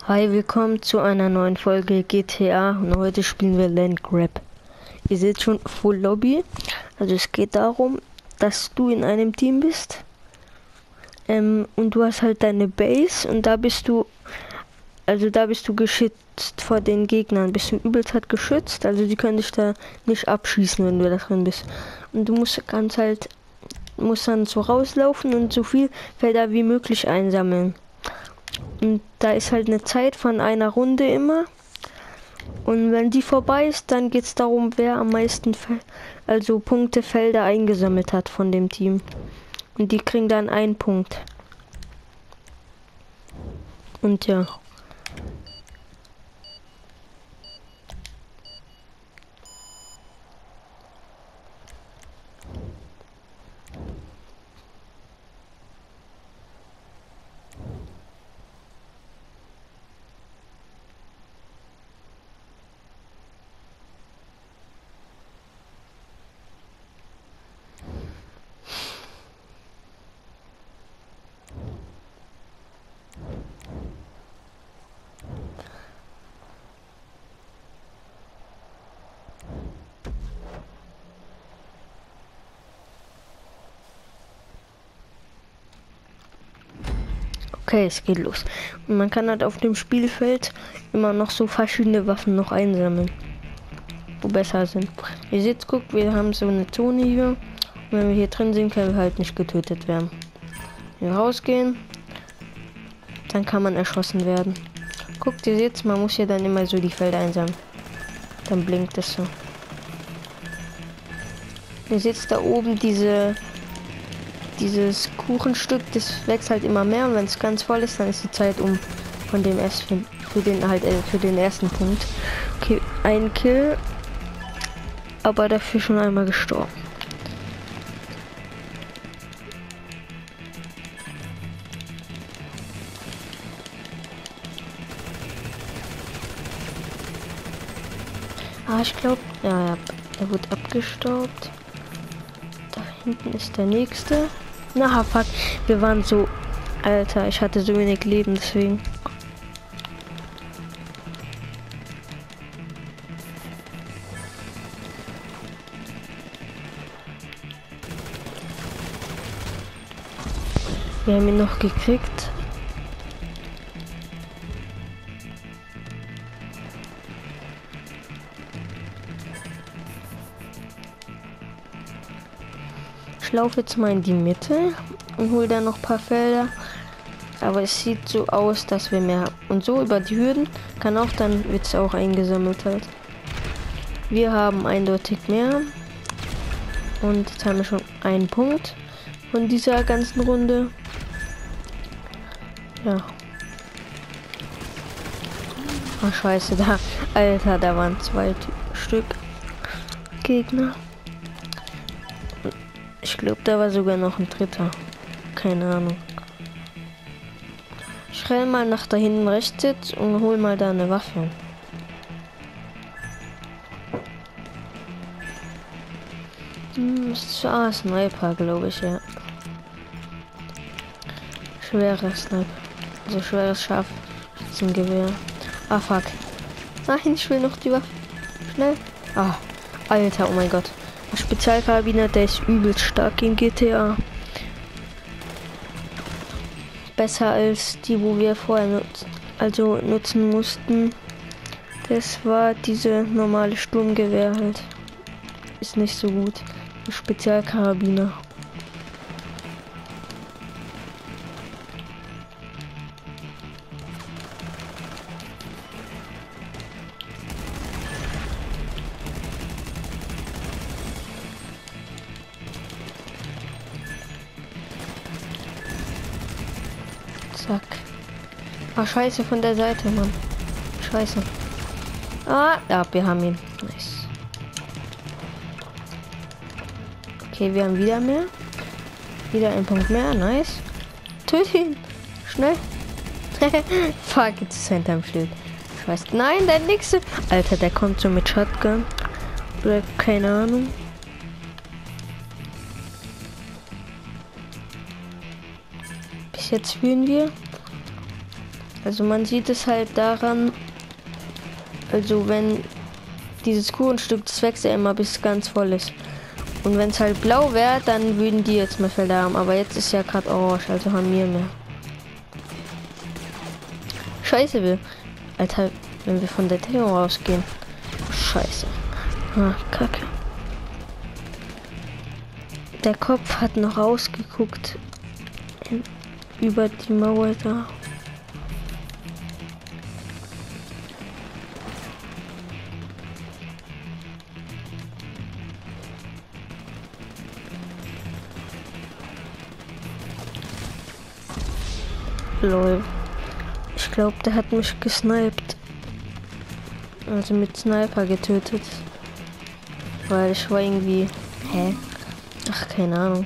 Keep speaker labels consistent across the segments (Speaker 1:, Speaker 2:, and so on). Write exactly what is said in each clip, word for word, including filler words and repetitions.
Speaker 1: Hi, willkommen zu einer neuen Folge G T A und heute spielen wir Land Grab. Ihr seht schon Full Lobby. Also es geht darum, dass du in einem Team bist ähm, und du hast halt deine Base und da bist du, also da bist du geschützt vor den Gegnern, bist du übelst hart geschützt, also die können dich da nicht abschießen, wenn du da drin bist. Und du musst ganz halt, musst dann so rauslaufen und so viel Felder wie möglich einsammeln. Und da ist halt eine Zeit von einer Runde immer. Und wenn die vorbei ist, dann geht es darum, wer am meisten Fel also Punktefelder eingesammelt hat von dem Team. Und die kriegen dann einen Punkt. Und ja. Okay, es geht los. Und man kann halt auf dem Spielfeld immer noch so verschiedene Waffen noch einsammeln, wo besser sind. Ihr seht, guckt, wir haben so eine Zone hier. Und wenn wir hier drin sind, können wir halt nicht getötet werden. Wenn wir rausgehen, dann kann man erschossen werden. Guckt, ihr seht, man muss hier dann immer so die Felder einsammeln. Dann blinkt es so. Ihr seht da oben diese dieses Kuchenstück, das wächst halt immer mehr und wenn es ganz voll ist, dann ist die Zeit um von dem ersten für den halt äh, für den ersten Punkt. Okay, ein Kill, aber dafür schon einmal gestorben. Ah, ich glaube, ja, ja, er wird abgestaubt. Da hinten ist der nächste. Na, fuck, wir waren so, Alter, ich hatte so wenig Leben, deswegen. Wir haben ihn noch gekriegt. Ich laufe jetzt mal in die Mitte und hole da noch ein paar Felder. Aber es sieht so aus, dass wir mehr haben. Und so über die Hürden kann auch, dann wird es auch eingesammelt halt. Wir haben eindeutig mehr. Und jetzt haben wir schon einen Punkt von dieser ganzen Runde. Ja. Ach scheiße, da. Alter, da waren zwei Stück Gegner. Ich glaube, da war sogar noch ein dritter. Keine Ahnung. Ich renne mal nach da hinten rechts jetzt und hol mal da eine Waffe. Hm, ist ah, Sniper, glaube ich, ja. Schweres Sniper. Also schweres Scharfschützengewehr. Ah, fuck. Nein, ich will noch die Waffe. Schnell. Ah, Alter, oh mein Gott. Der Spezialkarabiner, der ist übelst stark in G T A. Besser als die, wo wir vorher nutzen, also nutzen mussten. Das war diese normale Sturmgewehr halt. Ist nicht so gut. Der Spezialkarabiner. Zack. Ah, scheiße, von der Seite, Mann. Scheiße. Ah, ja, wir haben ihn. Nice. Okay, wir haben wieder mehr. Wieder ein Punkt mehr. Nice. Töte ihn. Schnell. Fuck, jetzt ist er hinterm Schild. Scheiße. Nein, der nächste. Alter, der kommt so mit Shotgun. Oder keine Ahnung. Bis jetzt führen wir. Also man sieht es halt daran, also wenn dieses Kuchenstück, das wächst ja immer bis es ganz voll ist. Und wenn es halt blau wäre, dann würden die jetzt mehr Felder haben. Aber jetzt ist ja gerade orange, also haben wir mehr. Scheiße, wir. Alter, wenn wir von der Deckung rausgehen. Scheiße. Ah, Kacke. Der Kopf hat noch rausgeguckt. In, über die Mauer da. Lol. Ich glaube, der hat mich gesniped. Also mit Sniper getötet. Weil ich war irgendwie... Hä? Ach, keine Ahnung.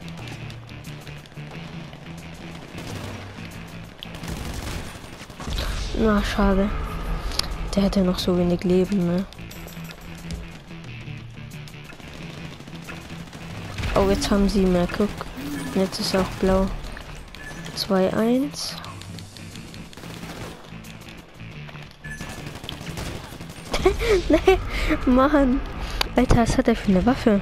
Speaker 1: Na, schade. Der hat ja noch so wenig Leben, ne? Oh, jetzt haben sie mehr. Guck. Jetzt ist auch blau. zwei eins. Nee, Mann. Alter, was hat er für eine Waffe?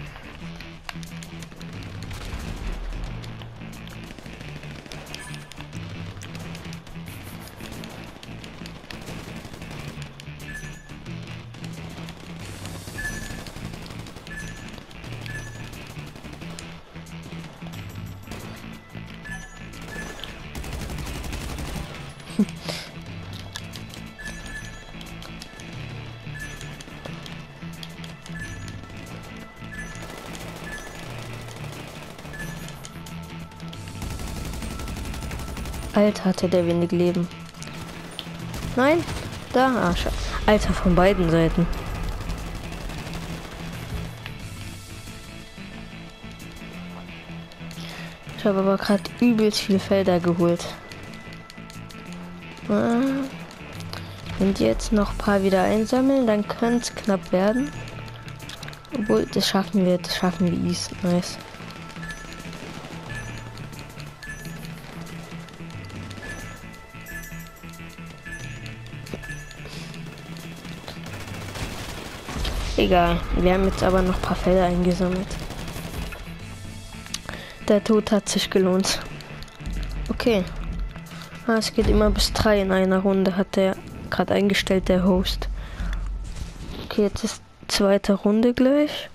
Speaker 1: Alter, hatte der wenig Leben. Nein, da, ah, Alter, von beiden Seiten. Ich habe aber gerade übelst viel Felder geholt. Ah, wenn die jetzt noch ein paar wieder einsammeln, dann könnte es knapp werden. Obwohl, das schaffen wir, das schaffen wir easy. Nice. Egal, wir haben jetzt aber noch ein paar Felder eingesammelt. Der Tod hat sich gelohnt. Okay. Ah, es geht immer bis drei in einer Runde, hat der gerade eingestellt, der Host. Okay, jetzt ist zweite Runde gleich.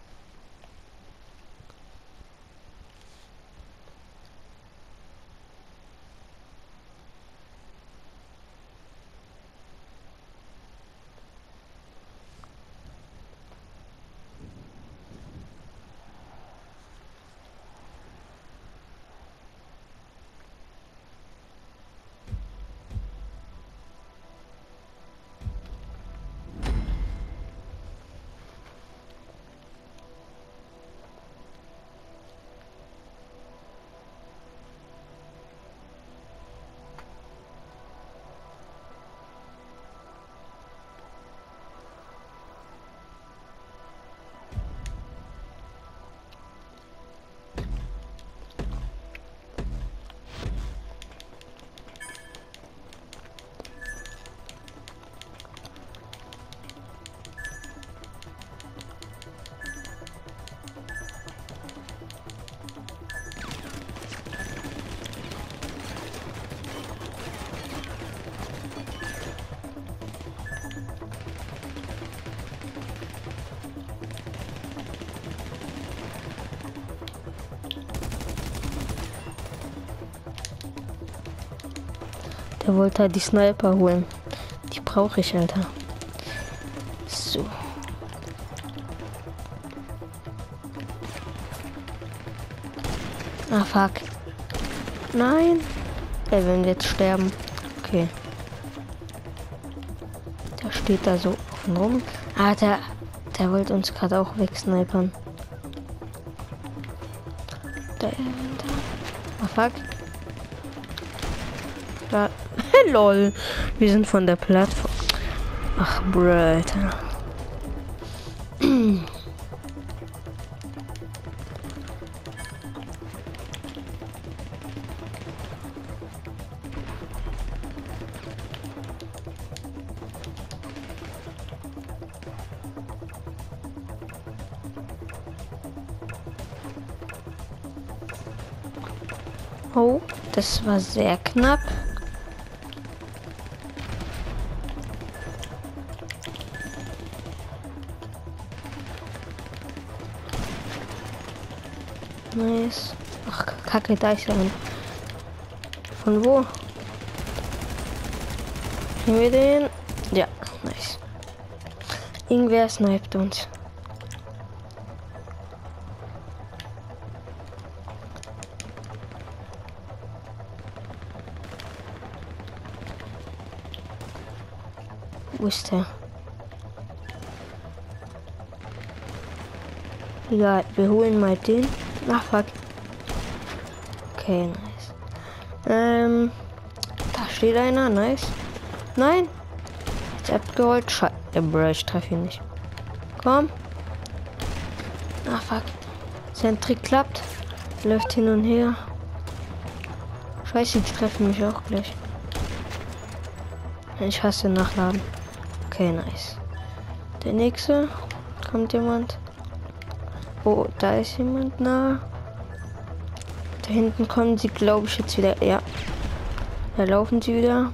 Speaker 1: Der wollte halt die Sniper holen. Die brauche ich, Alter. So. Ah, fuck. Nein. Er will jetzt sterben. Okay. Der steht da so offen rum. Ah, der, der wollte uns gerade auch wegsnipern. Der, der. Ah, fuck. Da. Lol. Wir sind von der Plattform. Ach, Bro, Alter. Oh, das war sehr knapp. Nice. Ach, Kacke, da ist er. Von wo? Nehmen wir den? Ja, nice. Irgendwer sniped uns. Wo ist der? Egal, wir holen mal den. Ach, fuck. Okay, nice. Ähm, da steht einer, nice. Nein. Jetzt abgeholt. Scheiße, Bro, ich treffe ihn nicht. Komm. Ach, fuck. Sein Trick klappt. Läuft hin und her. Scheiße, ich treffe mich auch gleich. Ich hasse Nachladen. Okay, nice. Der nächste. Kommt jemand? Oh, da ist jemand nah. Da hinten kommen sie, glaube ich, jetzt wieder. Ja. Da laufen sie wieder.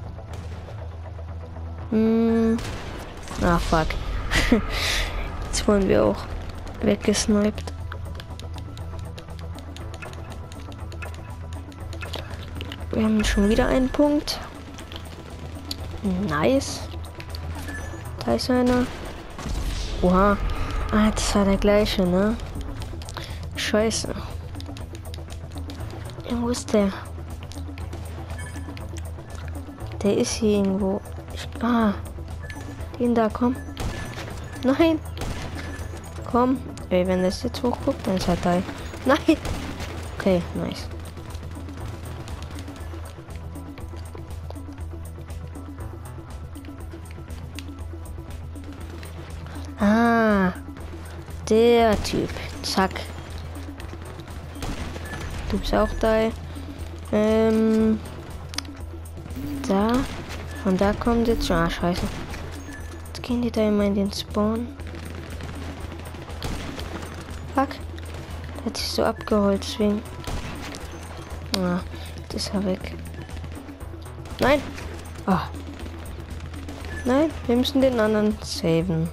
Speaker 1: Hm. Ah, fuck. Jetzt wurden wir auch weggesniped. Wir haben schon wieder einen Punkt. Nice. Da ist einer. Oha. Ah, das war der gleiche, ne? Scheiße. Ja, wo ist der? Der ist hier irgendwo. Ich, ah. Den da, komm. Nein. Komm. Ey, wenn das jetzt hochguckt, dann ist er da. Nein. Okay, nice. Ah. Der Typ. Zack. Du bist auch da. Ähm. Da. Und da kommt jetzt schon. Ah, scheiße. Jetzt gehen die da immer in den Spawn. Fuck. Der hat sich so abgeholt, deswegen. Ah, jetzt ist er weg. Nein. Ah. Nein, wir müssen den anderen saven.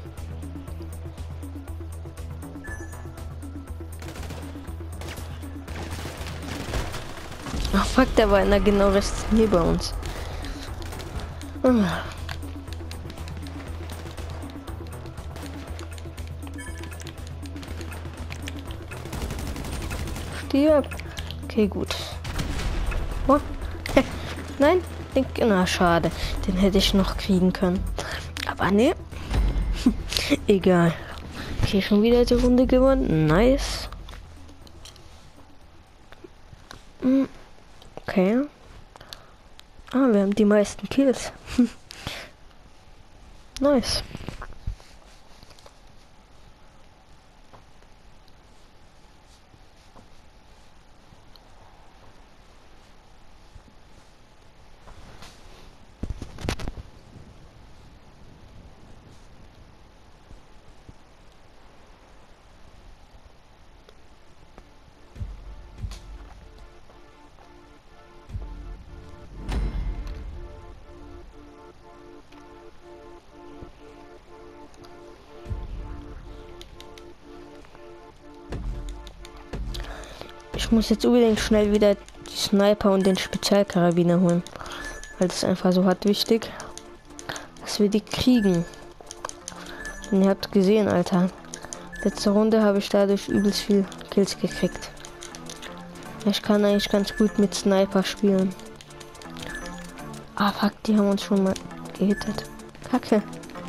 Speaker 1: Ach, fuck, der war einer genau rechts neben uns. Ah. Stirb. Okay, gut. Oh. Nein, den, na schade. Den hätte ich noch kriegen können. Aber ne. Egal. Okay, schon wieder die Runde gewonnen. Nice. Hm. Okay. Ah, wir haben die meisten Kills. Nice. Ich muss jetzt unbedingt schnell wieder die Sniper und den Spezialkarabiner holen. Weil das ist einfach so hart wichtig, dass wir die kriegen. Und ihr habt gesehen, Alter. Letzte Runde habe ich dadurch übelst viel Kills gekriegt. Ich kann eigentlich ganz gut mit Sniper spielen. Ah, fuck, die haben uns schon mal gehittet. Kacke.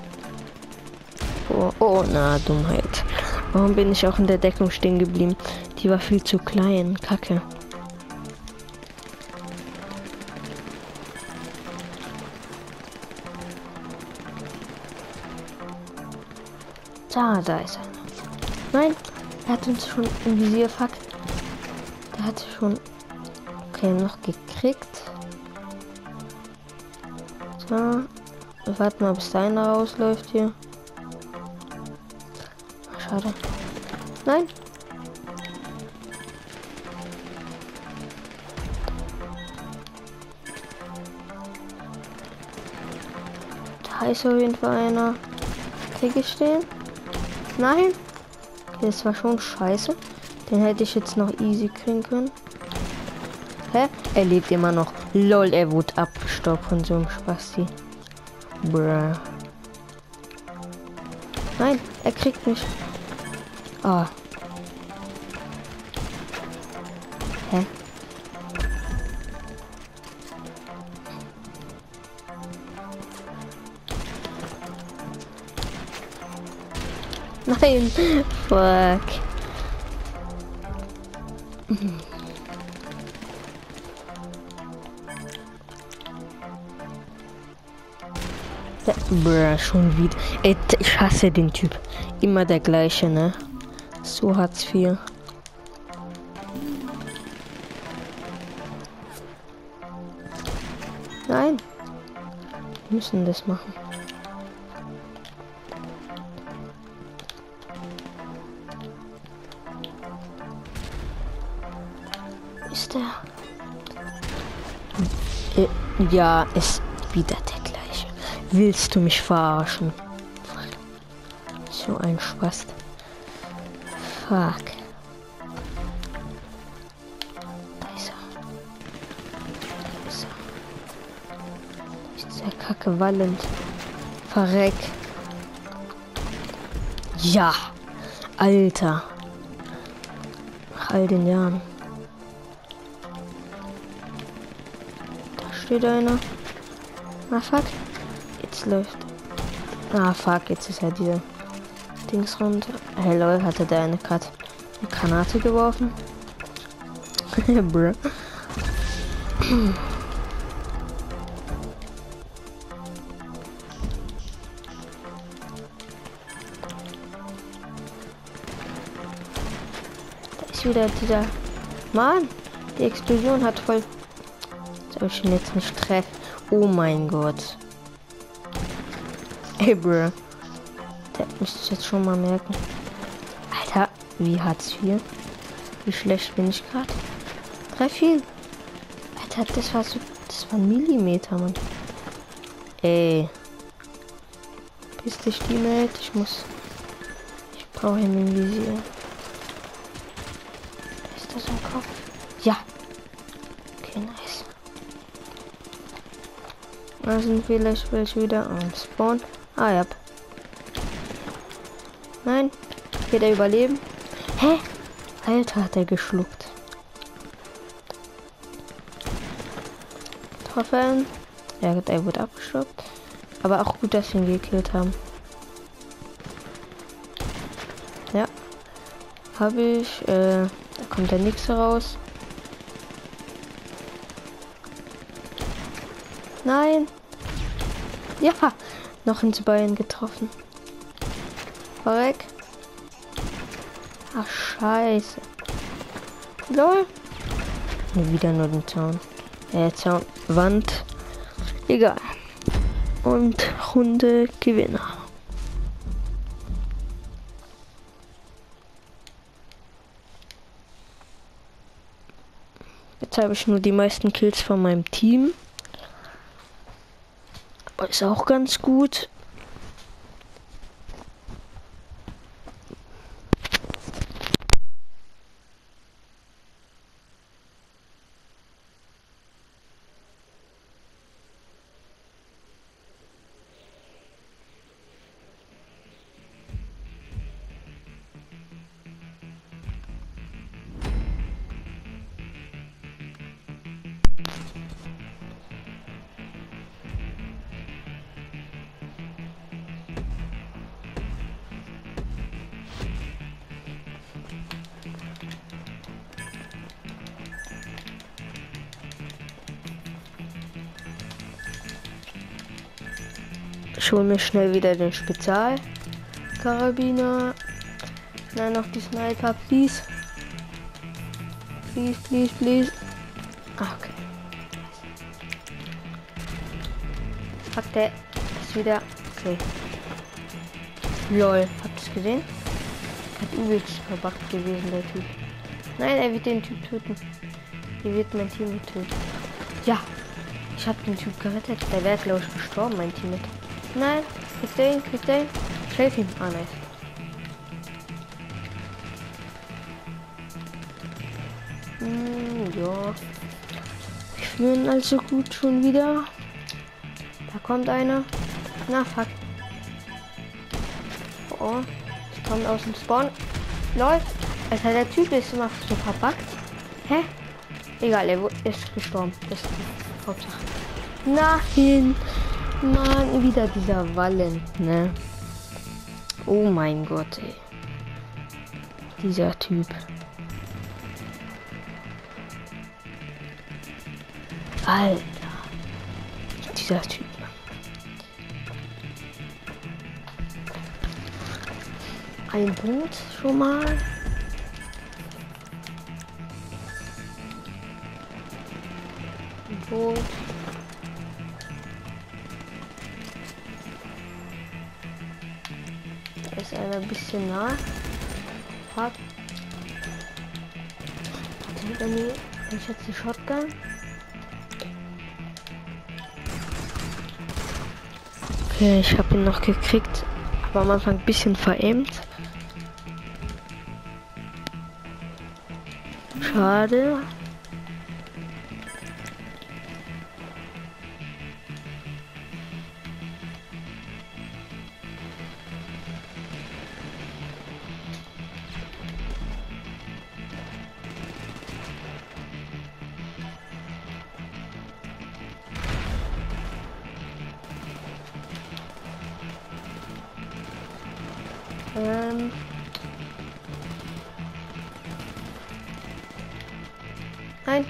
Speaker 1: Oh, oh, na, Dummheit. Warum bin ich auch in der Deckung stehen geblieben? Die war viel zu klein. Kacke. Da, da ist einer. Nein, er hat uns schon im Visier. Fuck. Der hat schon. Okay, noch gekriegt. So. Wir warten mal, bis da einer rausläuft hier. Ach, schade. Nein. Da ist auf jeden Fall einer. Krieg ich den? Nein? Okay, das war schon scheiße. Den hätte ich jetzt noch easy kriegen können. Hä? Er lebt immer noch. Lol, er wurde abgestoppt von so einem Spasti. Bruh. Nein, er kriegt mich. Ah. Hä? Nein. Fuck. Ja, bruh, schon wieder. Ey, ich hasse den Typ. Immer der gleiche, ne? So Hartz vier. Nein. Wir müssen das machen. Ist der? Äh, ja, ist wieder der gleiche. Willst du mich verarschen? So ein Spaß. Fuck. Da ist er. Da ist er. Da ist dieser Kacke wallend. Verreck. Ja. Alter. Nach all den Jahren. Da steht einer. Ah fuck. Jetzt läuft. Ah fuck, jetzt ist er dieser Dings runter. Hey lol, hatte der eine gerade eine Granate geworfen? Bruh. Da ist wieder dieser Mann. Die Explosion hat voll. Soll ich ihn jetzt nicht treffen? Oh mein Gott. Hey, bruh. Der müsste ich jetzt schon mal merken. Alter, wie Hartz vier? Wie schlecht bin ich gerade? Treff ihn. Alter, das war so. Das war ein Millimeter, Mann. Ey. Piss dich, Teammate. Ich muss. Ich brauche ihn im Visier. Ist das im Kopf? Ja. Okay, nice. Da sind vielleicht welche wieder am Spawn. Ah, ja. Nein. Wird er überleben? Hä? Alter, hat er geschluckt. Troffen. Ja, er wurde abgeschluckt. Aber auch gut, dass wir ihn gekillt haben. Ja. Habe ich. Äh, da kommt der nächste raus. Nein. Ja. Noch ins Bein getroffen. Verreck. Ach, scheiße. Lol. Ne, wieder nur den Zaun. Äh, Zaun. Wand. Egal. Und Runde Gewinner. Jetzt habe ich nur die meisten Kills von meinem Team. Aber ist auch ganz gut. Ich hole mir schnell wieder den Spezialkarabiner. Nein, noch die Sniper, please. Please, please, please. Ah, okay. Fuck, der ist wieder. Okay. Lol, habt ihr es gesehen? Hat übelst verbuggt gewesen, der Typ. Nein, er wird den Typ töten. Er wird mein Team töten. Ja, ich habe den Typ gerettet. Der wäre, glaube ich, gestorben, mein Team. Nein, krieg den, krieg den. Schläf ihn. Ah, nice. Hm, ja. Wir führen also gut schon wieder. Da kommt einer. Na, fuck. Oh, ich komme aus dem Spawn. Läuft. Alter, der Typ ist immer so verpackt. Hä? Egal, er ist gestorben. Das ist die Hauptsache. Nein. Mann, wieder dieser Valent, ne? Oh mein Gott, ey. Dieser Typ. Alter. Dieser Typ. Ein Punkt schon mal. Ein Punkt. Da ist einer ein bisschen nah. Hat. Hinter mir. Ich jetzt die Shotgun. Okay, ich habe ihn noch gekriegt. Aber am Anfang ein bisschen verämt. Schade. Ähm. Nein.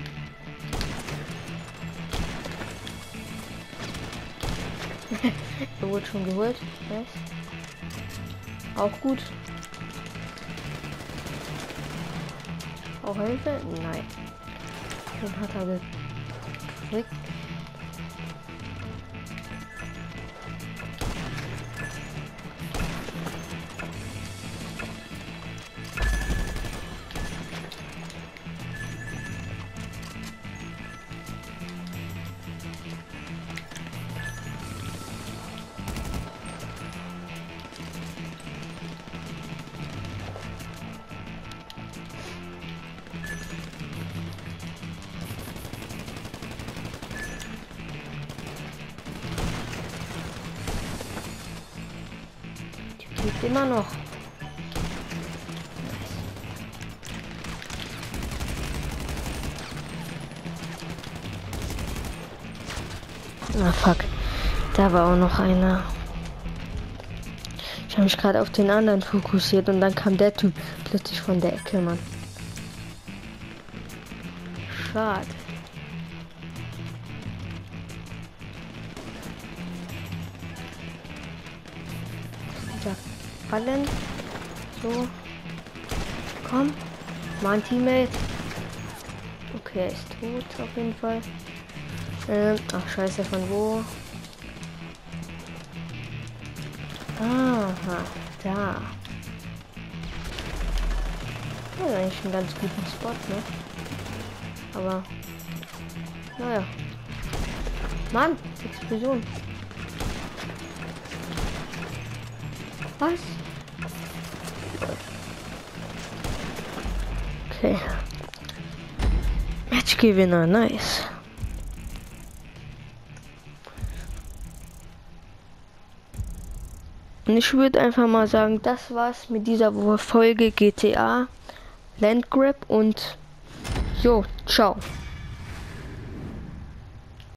Speaker 1: Er wurde schon geholt. Nice. Auch gut. Auch Hilfe? Nein. Den hat er gekriegt. Liegt immer noch. Ah, fuck. Da war auch noch einer. Ich habe mich gerade auf den anderen fokussiert und dann kam der Typ plötzlich von der Ecke, Mann. Schade. Fallen. So. Komm. Mein Teammate. Okay, er ist tot auf jeden Fall. Ähm, ach scheiße, von wo? Aha, da. Ja, ist eigentlich ein ganz guten Spot, ne? Aber. Naja. Mann, Explosion. Was? Okay. Matchgewinner, nice. Und ich würde einfach mal sagen, das war's mit dieser Folge G T A Land Grab und jo, ciao.